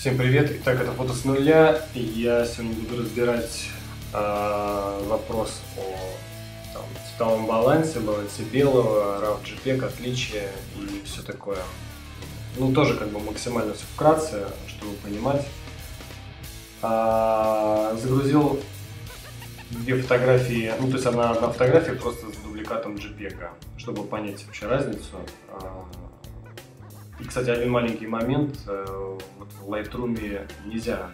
Всем привет! Итак, это фото с нуля, и я сегодня буду разбирать вопрос о цветовом балансе белого, RAW JPEG, отличия и все такое. Ну, тоже как бы максимально все вкратце, чтобы понимать. Загрузил две фотографии, ну, то есть одна фотография просто с дубликатом JPEG, чтобы понять вообще разницу. И, кстати, один маленький момент, вот в Lightroom нельзя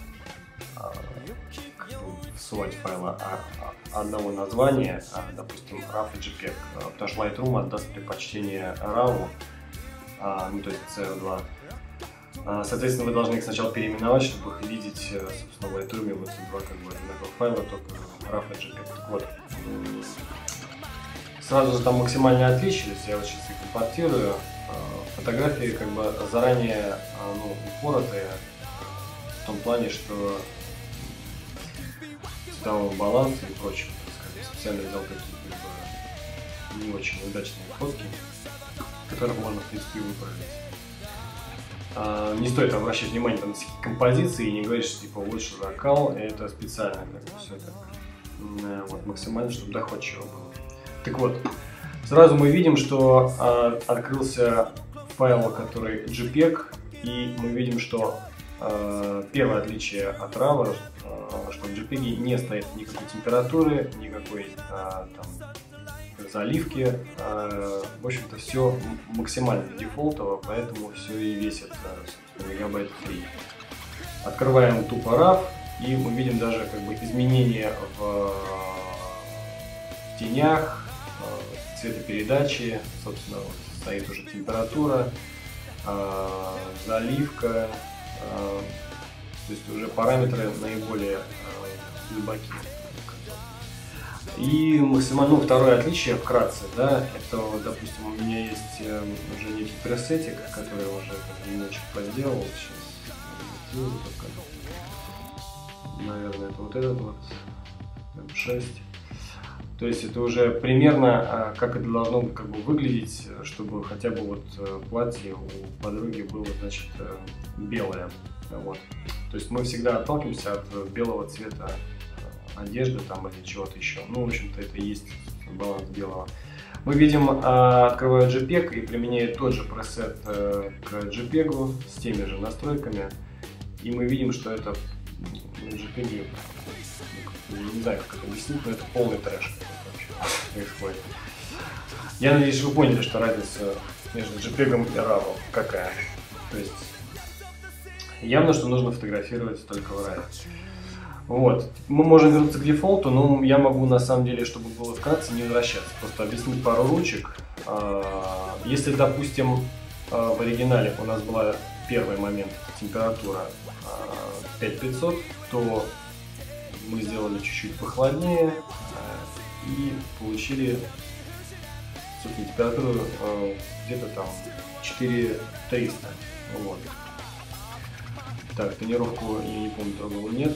всувать файлы одного названия, допустим, RAW и JPEG, потому что Lightroom отдаст предпочтение RAW, ну, то есть CO2. Соответственно, вы должны их сначала переименовать, чтобы их видеть, собственно, в Lightroom вот два как бы одинаковых файла, только RAW и JPEG. Так вот, сразу же там максимальное отличие, я вот сейчас их импортирую. Фотографии как бы заранее упоротые в том плане, что цветового баланса и прочего, специально взял какие-то не очень удачные фотки, которых можно в принципе выправить. Не стоит обращать внимание на композиции и не говорить, что типа лучше закал, это специально как бы все так вот, максимально, чтобы доходчиво было. Так вот, сразу мы видим, что открылся файл, который JPEG, и мы видим, что первое отличие от RAW, что в JPEG не стоит никакой температуры, никакой там заливки, в общем-то все максимально дефолтово, поэтому все и весит мегабайт 3. Открываем тупо RAW, и мы видим даже как бы изменения в тенях, цветопередачи, собственно, вот стоит уже температура, заливка, то есть уже параметры наиболее глубокие. И максимально, второе отличие вкратце, да, это, допустим, у меня есть уже некий пресетик, который уже немножечко подделал, сейчас, наверное, это вот этот вот, M6. То есть это уже примерно как это должно как бы выглядеть, чтобы хотя бы вот платье у подруги было, значит, белое. Вот. То есть мы всегда отталкиваемся от белого цвета одежды там или чего-то еще. Ну, в общем-то, это и есть баланс белого. Мы видим, открываю JPEG и применяю тот же пресет к JPEG с теми же настройками. И мы видим, что это JPEG, не знаю, как это объяснить, но это полный трэш происходит. Я надеюсь, вы поняли, что разница между JPEG и RAW какая. То есть явно, что нужно фотографировать только в RAW. Вот. Мы можем вернуться к дефолту, но я могу на самом деле, чтобы было вкратце, не возвращаться. Просто объяснить пару ручек. Если, допустим, в оригинале у нас была первый момент температура 5500, то мы сделали чуть-чуть похладнее и получили, собственно, температуру где-то там 4300. Вот. Так, тонировку я не помню, трогал нет.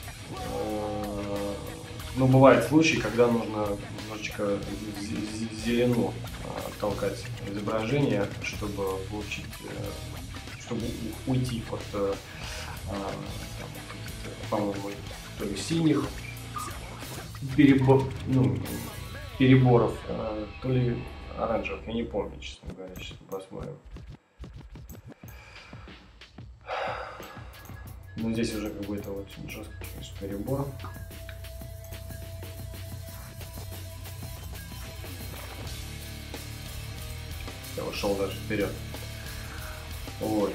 Но бывают случаи, когда нужно немножечко зелену толкать изображение, чтобы получить, чтобы уйти от, по-моему, то ли синих переборов, то ли оранжевых, я не помню, честно говоря, сейчас посмотрим. Но здесь уже какой-то вот жесткий, конечно, перебор. Я ушел даже вперед. Вот.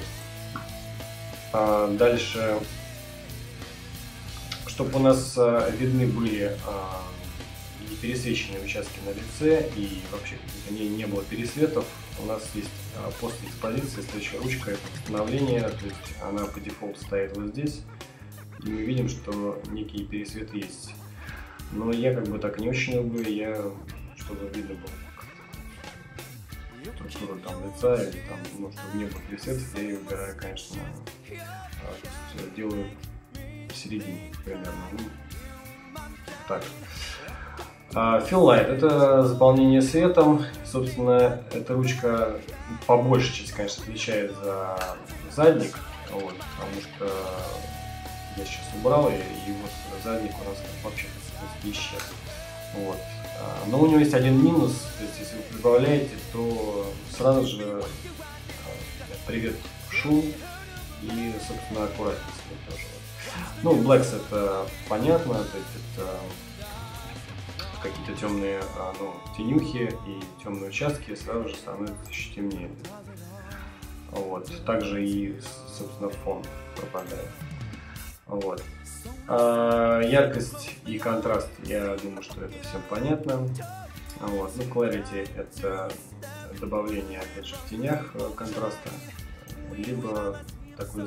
Дальше, чтобы у нас видны были непересвеченные участки на лице и вообще не было пересветов, у нас есть после экспозиции следующая ручка, это восстановление, то есть она по дефолту стоит вот здесь, и мы видим, что некий пересвет есть. Но я как бы так не очень люблю, чтобы видно было структуру там лица, или там, ну, чтобы не было пересветов, я ее убираю, конечно, делаю в середине примерно, ну, так. Fill Light — это заполнение светом. Собственно, эта ручка по большей части, конечно, отвечает за задник. Вот, потому что я сейчас убрал, и вот задник у нас вообще исчез. Вот. Но у него есть один минус, то есть если вы прибавляете, то сразу же привет шум и, собственно, аккуратность тоже. Ну, Blacks это понятно, то есть это какие-то темные тенюхи и темные участки сразу же становятся еще темнее. Вот. Также и, собственно, фон пропадает. Вот. Яркость и контраст, я думаю, что это всем понятно. Вот. Ну, Clarity — это добавление, опять же, в тенях контраста, либо такой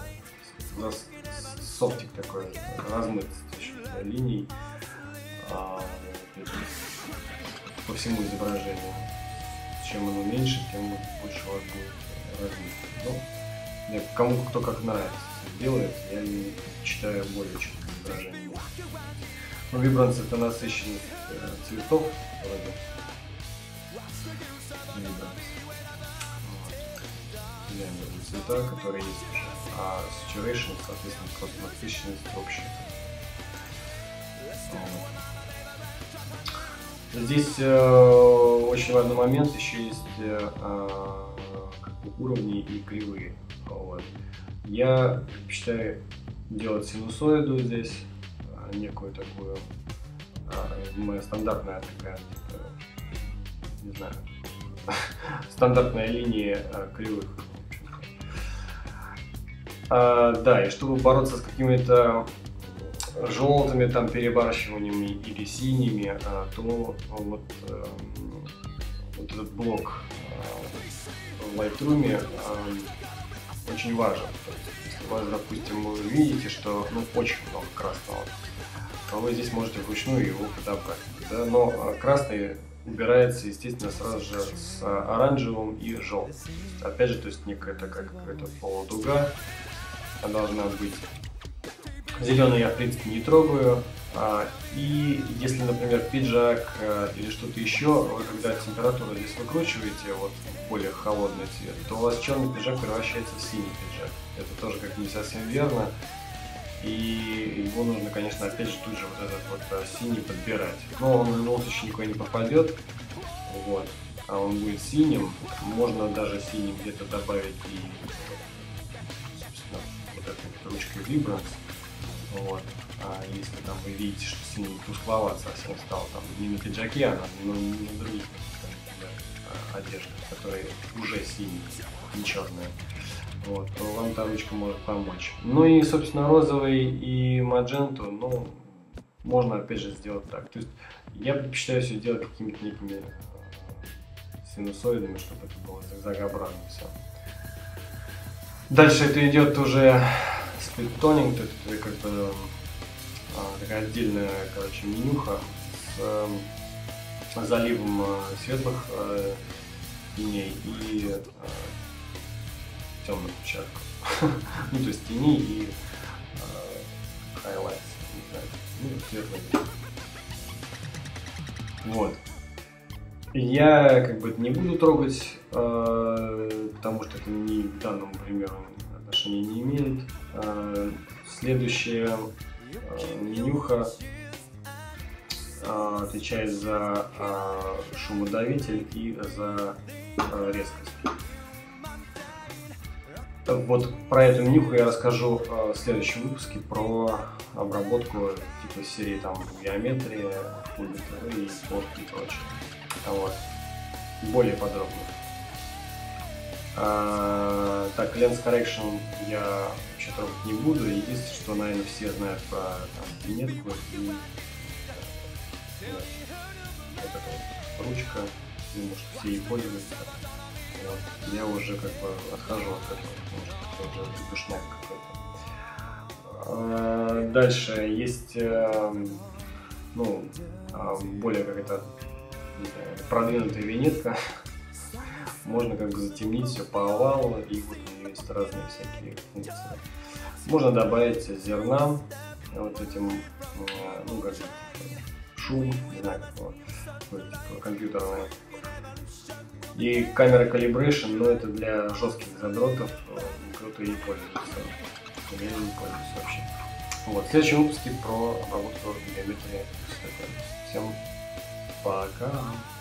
софтик такой, размытость линий по всему изображению. Чем оно меньше, тем больше у вас будет размытость. Ну, кому кто как нравится делает, я считаю более четкое изображение. Ну, Vibrance — это насыщенность цветов вроде. Вот. Цвета, которые есть уже. А Saturation, соответственно, просто насыщенность общая. Вот. Здесь очень важный момент, еще есть уровни и кривые. Вот. Я считаю делать синусоиду здесь, некую такую, моя стандартная такая, не знаю, стандартная линия кривых. Да, и чтобы бороться с какими-то желтыми там перебарщиваниями или синими, то вот этот блок в Lightroom очень важен. Если у вас, допустим, вы видите, что очень много красного, то вы здесь можете вручную его подобрать. Да? Но красный убирается, естественно, сразу же с оранжевым и желтым. Опять же, то есть некая такая какая-то полудуга должна быть. Зеленый я, в принципе, не трогаю. И если, например, пиджак или что-то еще, вы когда температуру здесь выкручиваете, вот более холодный цвет, то у вас черный пиджак превращается в синий пиджак. Это тоже как не совсем верно. И его нужно, конечно, опять же тут же вот этот вот синий подбирать. Но он в любом случае никуда не попадет. Вот. А он будет синим. Можно даже синим где-то добавить и, собственно, вот этой вот ручкой Vibrance. Вот. Если там вы видите, что синий тускловат совсем стал, там не на пиджаке, а на других, скажем, одеждах, которые уже синие, не черные, вот, то вам та ручка может помочь. Ну и, собственно, розовый и мадженту, ну, можно опять же сделать так. То есть я предпочитаю все делать какими-то некими синусоидами, чтобы это было зигзагообразно все. Дальше это идет уже сплит-тонинг, то есть как бы такая отдельная, короче, менюха с заливом светлых теней и темных участков. Ну, то есть теней и highlights, не знаю, ну, светлые. Вот. Я как бы это не буду трогать, потому что это ни к данному примеру отношения не имеет. Следующая менюха отвечает за шумодавитель и за резкость. Вот про эту менюху я расскажу в следующем выпуске, про обработку типа серии там геометрии, и фотки и прочее. Вот. Более подробно. Так, Lens Correction я вообще трогать не буду. Единственное, что, наверное, все знают про там, винетку и вот эта вот ручка, потому что все ей пользуются. Вот. Я уже как бы отхожу от этого, потому что это уже душняк какой-то. Дальше есть более какая-то продвинутая винетка. Можно как бы затемнить все по овалу, и вот у нее есть разные всякие функции. Можно добавить зерна вот этим, ну как шум, не знаю, типа компьютерное. И камера calibration, но это для жестких задротов, кто-то ей пользуется. Я не пользуюсь вообще. Вот, в следующем выпуске про обработку геометрии. Всем пока.